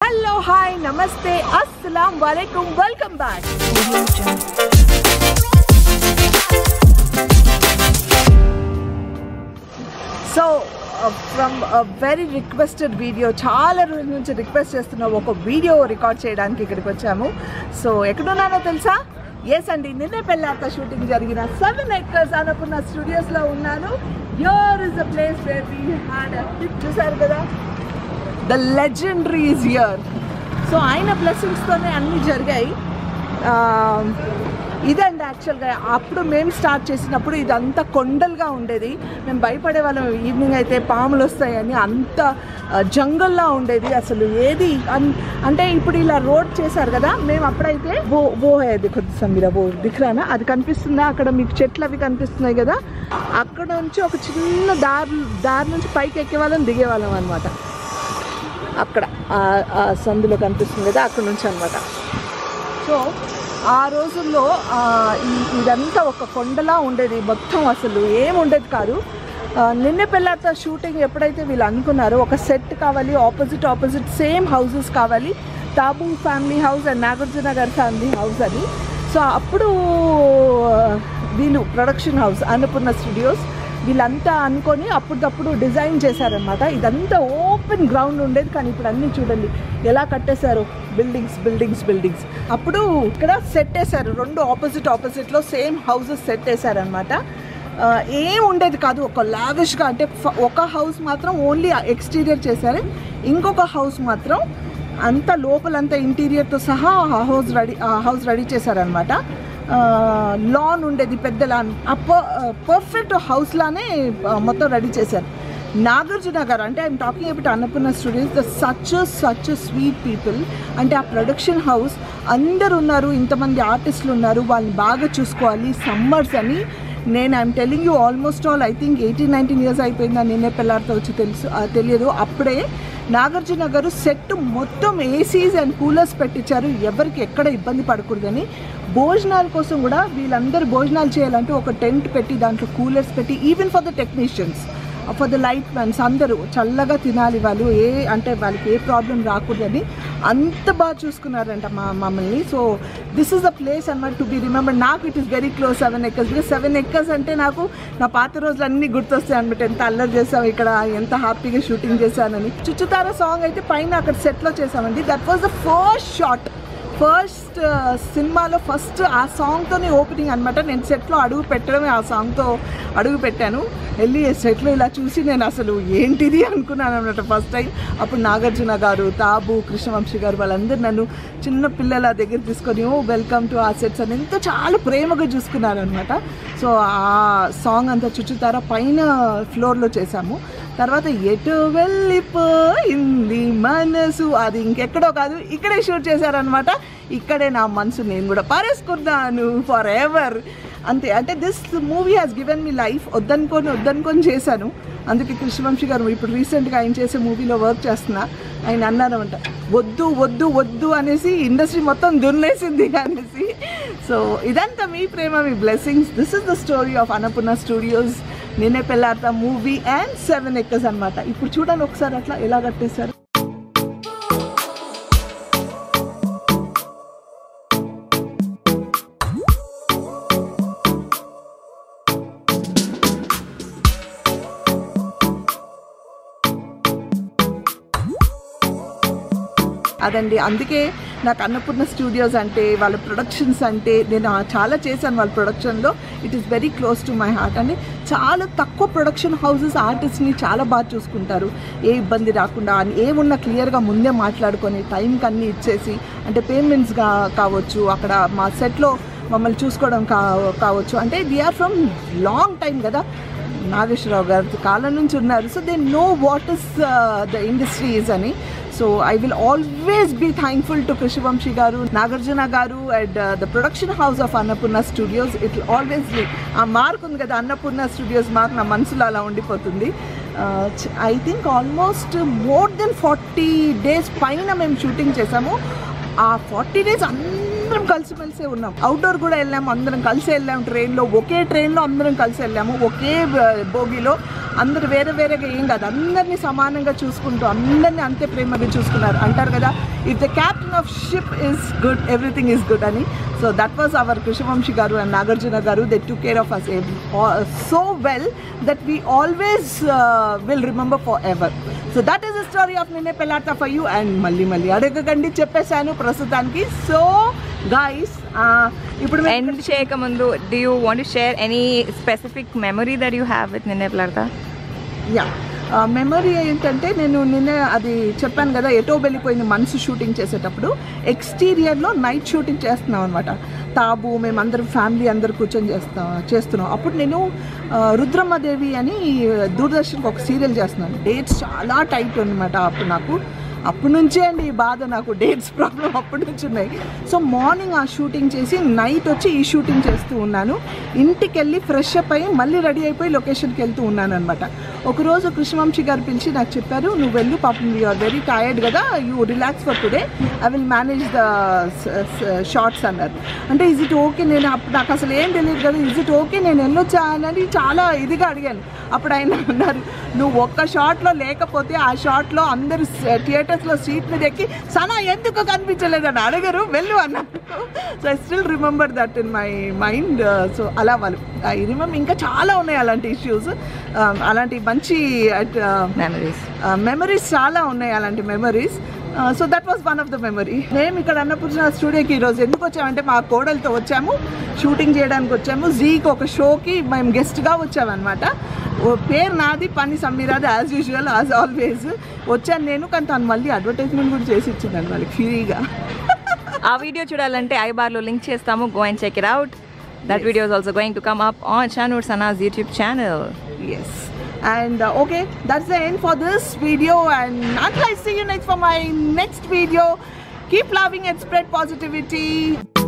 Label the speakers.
Speaker 1: Hello, hi, namaste, assalamu alaikum, welcome back. So, from a very requested video, చాలా రోజుల నుంచి request చేస్తున్న ఒక వీడియో రికార్డ్ చేయడానికి ఇక్కడికి వచ్చాము. సో ఎక్కడున్నానో తెలుసా? ఎస్ అండి, నిన్నే పెళ్ళాక షూటింగ్ జరిగిన 7 acres అనుకున్న స్టూడియోస్లో ఉన్నాను. Here is the place where we had a trip. చూసారు కదా, the legendary is here. So ఆయన బ్లెస్సింగ్స్తోనే అన్నీ జరిగాయి. ఇదండి యాక్చువల్గా అప్పుడు మేము స్టార్ట్ చేసినప్పుడు ఇదంతా కొండలుగా ఉండేది. మేము భయపడే వాళ్ళం, ఈవినింగ్ అయితే పాములు వస్తాయని. అంత జంగల్లా ఉండేది. అసలు ఏది అంటే ఇప్పుడు ఇలా రోడ్ చేశారు కదా, మేము అప్పుడైతే ఓ అది కొద్దిసం మీరు ఓ దిఖరానా, అది కనిపిస్తుందా అక్కడ మీకు? చెట్లు అవి కనిపిస్తున్నాయి కదా, అక్కడ నుంచి ఒక చిన్న దారి నుంచి పైకి ఎక్కేవాళ్ళం, దిగేవాళ్ళం అనమాట. అక్కడ ఆ సందులో కనిపిస్తుంది కదా, అక్కడ నుంచి అనమాట. సో ఆ రోజుల్లో ఇదంతా ఒక కొండలా ఉండేది మొత్తం, అసలు ఏముండేది కాదు. నిన్నే పెళ్ళాక షూటింగ్ ఎప్పుడైతే వీళ్ళు అనుకున్నారో ఒక సెట్ కావాలి, ఆపోజిట్ సేమ్ హౌసెస్ కావాలి, Tabu family house and Nagarjuna గారి ఫ్యామిలీ హౌస్ అని. సో అప్పుడు వీళ్ళు ప్రొడక్షన్ హౌస్ అన్నపూర్ణ స్టూడియోస్ వీళ్ళంతా అనుకొని అప్పుడప్పుడు డిజైన్ చేశారనమాట. ఇదంతా ఓపెన్ గ్రౌండ్ ఉండేది, కానీ ఇప్పుడు అన్నీ చూడండి ఎలా కట్టేశారు, బిల్డింగ్స్. అప్పుడు ఇక్కడ సెట్ వేశారు, 2 ఆపోజిట్లో సేమ్ హౌసెస్ సెట్ వేశారనమాట. ఏం ఉండేది కాదు, ఒక లావిష్గా. అంటే ఒక హౌస్ మాత్రం ఓన్లీ ఎక్స్టీరియర్ చేశారు, ఇంకొక హౌస్ మాత్రం అంత లోపలంతా ఇంటీరియర్తో సహా హౌస్ రెడీ చేశారనమాట. లాన్ ఉండేది, పెద్ద లాన్. పర్ఫెక్ట్ హౌస్ లానే మొత్తం రెడీ చేశారు. నాగార్జున గారు అంటే I'm talking about Annapurna studios, the such sweet people. అంటే ఆ ప్రొడక్షన్ హౌస్ అందరు ఉన్నారు, ఇంతమంది ఆర్టిస్టులు ఉన్నారు, వాళ్ళని బాగా చూసుకోవాలి. సమ్మర్స్ అని I'm telling you, almost all I think 18-19 years అయిపోయిందా నిన్నే పెళ్ళారితో వచ్చి తెలియదు. అప్పుడే నాగార్జున గారు సెట్ మొత్తం ఏసీస్ అండ్ కూలర్స్ పెట్టించారు, ఎవరికి ఎక్కడ ఇబ్బంది పడకూడదని. భోజనాల కోసం కూడా వీళ్ళందరూ భోజనాలు చేయాలంటూ ఒక టెంట్ పెట్టి దాంట్లో కూలర్స్ పెట్టి, even for the technicians, for the light mans, అందరూ చల్లగా తినాలి వాళ్ళు, అంటే వాళ్ళకి ఏ ప్రాబ్లం రాకూడదని అంత బాగా చూసుకున్నారంట మమ్మల్ని. So this is the place అన్నమాట టు బి రిమెంబర్. నాకు it is very close 7 acres, because 7 acres అంటే నాకు నా పాత రోజులు అన్నీ గుర్తొస్తాయి అనమాట. ఎంత అల్లరి చేసాం ఇక్కడ, ఎంత హ్యాపీగా షూటింగ్ చేశానని. చుచ్చుతార సాంగ్ అయితే పైన అక్కడ సెట్లో చేసామండి. That was the first shot, first సినిమాలో ఫస్ట్ ఆ సాంగ్తోనే ఓపెనింగ్ అనమాట. నేను సెట్లో అడుగు పెట్టడమే ఆ సాంగ్తో అడుగు పెట్టాను. వెళ్ళి సెట్లో ఇలా చూసి నేను అసలు ఏంటిది అనుకున్నాను అనమాట ఫస్ట్ టైం. అప్పుడు నాగార్జున గారు, తాబు, కృష్ణవంశీ గారు వాళ్ళందరూ నన్ను చిన్న పిల్లల దగ్గర తీసుకొని వెల్కమ్ టు ఆ సెట్స్ అని ఎంతో చాలా ప్రేమగా చూసుకున్నారు అనమాట. సో ఆ సాంగ్ అంతా చుచ్చుతారా పైన ఫ్లోర్లో చేశాము. తర్వాత ఎటు వెళ్ళిపోయింది మనసు, అది ఇంకెక్కడో కాదు, ఇక్కడే షూట్ చేశారనమాట. ఇక్కడే నా మనసు నేను కూడా పారేసుకున్నాను ఫర్ ఎవర్ అంతే. అంటే this movie has given me life. వద్దనుకొని చేశాను. అందుకే కృష్ణవంశీ గారు ఇప్పుడు రీసెంట్గా ఆయన చేసే మూవీలో వర్క్ చేస్తున్నా, ఆయన అన్నారనమాట, వద్దు అనేసి ఇండస్ట్రీ మొత్తం దున్నేసింది అనేసి. సో ఇదంతా మీ ప్రేమ, మీ blessings. This is the story of Annapurna studios, Ninne Pelladata movie and 7 acres అనమాట. ఇప్పుడు చూడండి ఒకసారి అట్లా ఎలా కట్టేశారు. అదండి, అందుకే నాకు అన్నపూర్ణ స్టూడియోస్ అంటే, వాళ్ళ ప్రొడక్షన్స్ అంటే, నేను చాలా చేశాను వాళ్ళ ప్రొడక్షన్లో. It is very close to my heart. అండి చాలా తక్కువ ప్రొడక్షన్ హౌసెస్ ఆర్టిస్ట్ని చాలా బాగా చూసుకుంటారు, ఏ ఇబ్బంది రాకుండా. ఏమున్నా క్లియర్గా ముందే మాట్లాడుకొని టైంకి అన్నీ ఇచ్చేసి, అంటే పేమెంట్స్ కావచ్చు, అక్కడ మా సెట్లో మమ్మల్ని చూసుకోవడం కావచ్చు. అంటే వీఆర్ ఫ్రమ్ లాంగ్ టైం కదా, నాగేశ్వరరావు గారి కాలం నుంచి ఉన్నారు. So they know what is the industry is అని. So I will always be thankful to Krishna Vamsi గారు, నాగార్జున గారు and the production house of Annapurna studios. It will always be, ఆ మార్క్ ఉంది కదా అన్నపూర్ణ స్టూడియోస్ మార్క్, నా మనసులో అలా ఉండిపోతుంది. I think almost more than 40 days పైన మేము షూటింగ్ చేసాము. ఆ 40 days అందరం కలిసిమెలిసే ఉన్నాం. అవుట్డోర్ కూడా వెళ్ళాము, అందరం కలిసి వెళ్ళాము. ట్రైన్లో, ఒకే ట్రైన్లో అందరం కలిసి వెళ్ళాము, ఒకే బోగిలో అందరు వేరే వేరేగా ఏం కాదు, అందరినీ సమానంగా చూసుకుంటూ అందరినీ అంతే ప్రేమగా చూసుకున్నారు. అంటారు కదా, if the captain of ship is good everything is good అని. So that was our Krishna Vamsi గారు అండ్ నాగార్జున గారు. They took care of us so well that we always will remember for ever. So that is the story of Ninne Pelladata for you. And మళ్ళీ అడగకండి, చెప్పేశాను ప్రస్తుతానికి. So guys, ఇప్పుడు
Speaker 2: end చేయక ముందు, do you want to share any specific memory that you have with నిన్నే Pelladata?
Speaker 1: Memory ఏంటంటే, నేను నిన్నే అది చెప్పాను కదా, ఎటో వెళ్ళిపోయింది మనసు షూటింగ్ చేసేటప్పుడు. ఎక్స్టీరియర్లో నైట్ షూటింగ్ చేస్తున్నాం అనమాట. తాబు మేమందరం ఫ్యామిలీ అందరు కూర్చొని చేస్తున్నాం. అప్పుడు నేను రుద్రమ్మదేవి అని దూరదర్శన్కి ఒక సీరియల్ చేస్తున్నాను. డేట్స్ చాలా టైట్ అనమాట అప్పుడు అప్పటి నుంచే అండి ఈ బాధ, నాకు డేట్స్ ప్రాబ్లం అప్పటి నుంచి ఉన్నాయి. సో మార్నింగ్ ఆ షూటింగ్ చేసి నైట్ వచ్చి ఈ షూటింగ్ చేస్తూ ఉన్నాను. ఇంటికి వెళ్ళి ఫ్రెష్ అప్ అయ్యి మళ్ళీ రెడీ అయిపోయి లొకేషన్కి వెళ్తూ ఉన్నాను అనమాట. ఒకరోజు కృష్ణవంశీ గారు పిలిచి నాకు చెప్పారు, నువ్వు వెళ్ళు పాపం, యూ ఆర్ వెరీ టైర్డ్ కదా, you relax for today, I will manage the shots అన్నారు. అంటే ఈజ్ ఇట్ ఓకే, నేను అప్పుడు నాకు అసలు ఏం తెలియదు కదా, ఈజ్ ఇట్ ఓకే నేను వెళ్ళొచ్చా అని చాలా ఇదిగా అడిగాను. అప్పుడు ఆయన అన్నారు, నువ్వు ఒక్క షాట్లో లేకపోతే ఆ షాట్లో అందరు థియేటర్స్లో సీట్ మీద ఎక్కి సనా ఎందుకు కనిపించలేదని అడగరు, వెళ్ళు అన్నారు. So I still remember that in my mind. So అలా వాళ్ళు ఐ రిమెంబర్. ఇంకా చాలా ఉన్నాయి అలాంటి ఇష్యూస్, అలాంటి మంచి మెమరీస్ చాలా ఉన్నాయి, అలాంటి memories. So that was one of the memory. మేము ఇక్కడ అన్నపూర్ణ స్టూడియోకి ఈరోజు ఎందుకు వచ్చామంటే, మా కోడలతో వచ్చాము, షూటింగ్ చేయడానికి వచ్చాము. జీకి ఒక షోకి మేము గెస్ట్గా వచ్చామన్నమాట. పేరు నాది, పని సమీరాది, యాజ్ యూజువల్ యాజ్ ఆల్వేస్ వచ్చాను నేను. కానీ తను మళ్ళీ అడ్వర్టైజ్మెంట్ కూడా చేసి ఇచ్చిందండి వాళ్ళకి ఫ్రీగా.
Speaker 2: ఆ వీడియో చూడాలంటే ఐబార్లో లింక్ చేస్తాము, go and check it out. That video is also going to come up on Shanur Sana's YouTube channel.
Speaker 1: Yes. And okay, that's the end for this video. And until I see you next for my next video, keep loving and spread positivity.